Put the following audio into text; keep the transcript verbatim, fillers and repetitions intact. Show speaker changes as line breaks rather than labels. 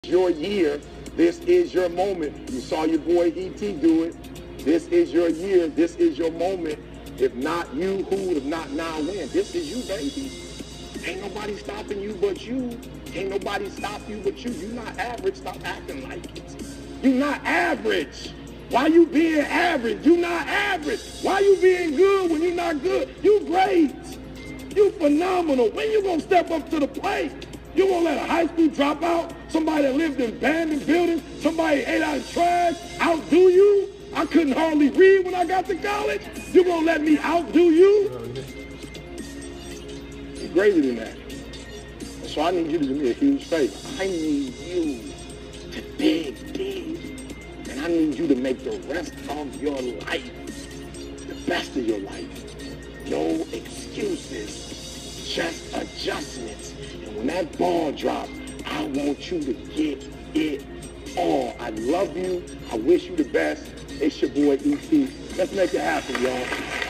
Your year, this is your moment. You saw your boy E T do it. This is your year, this is your moment. If not you, who? If not now, when? This is you, baby. Ain't nobody stopping you but you. Ain't nobody stop you but you. You're not average, stop acting like it. You're not average. Why you being average? You're not average. Why you being good when you're not good? You great. You phenomenal. When you gonna step up to the plate? You gonna let a high school dropout, somebody that lived in abandoned buildings, somebody ate out of trash, outdo you? I couldn't hardly read when I got to college. You gonna let me outdo you? You're greater than that. So I need you to do me a huge favor. I need you to dig deep. And I need you to make the rest of your life the best of your life. No excuses, just adjustments. And when that ball drops, I want you to get it all. I love you. I wish you the best. It's your boy E T. Let's make it happen, y'all.